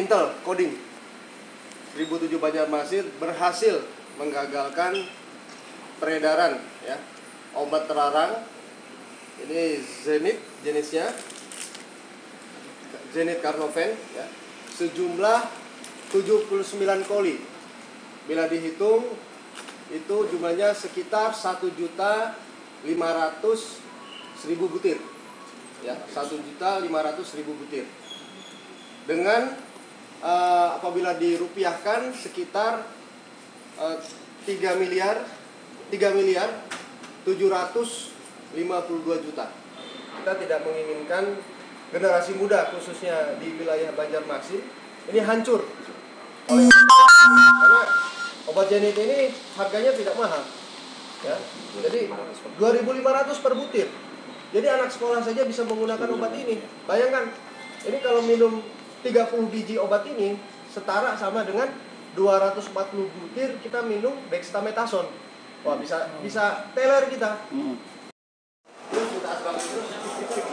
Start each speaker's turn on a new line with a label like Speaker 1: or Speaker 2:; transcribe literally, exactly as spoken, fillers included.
Speaker 1: Intel coding seribu tujuh Banjarmasin berhasil menggagalkan peredaran ya obat terlarang. Ini Zenith jenisnya, Zenith Carnoven ya, sejumlah tujuh puluh sembilan koli. Bila dihitung itu jumlahnya sekitar satu juta lima ratus ribu butir ya, satu juta lima ratus ribu butir. Dengan uh, apabila dirupiahkan sekitar uh, tiga miliar tujuh ratus lima puluh dua juta. Kita tidak menginginkan generasi muda khususnya di wilayah Banjarmasin ini hancur oleh, karena obat Zenith ini harganya tidak mahal ya. Jadi dua ribu lima ratus per butir. Jadi anak sekolah saja bisa menggunakan obat ini. Bayangkan, ini kalau minum tiga puluh biji obat ini setara sama dengan dua ratus empat puluh butir kita minum dexamethasone. Wah, bisa bisa teler kita. Hmm. Terus kita asbak terus.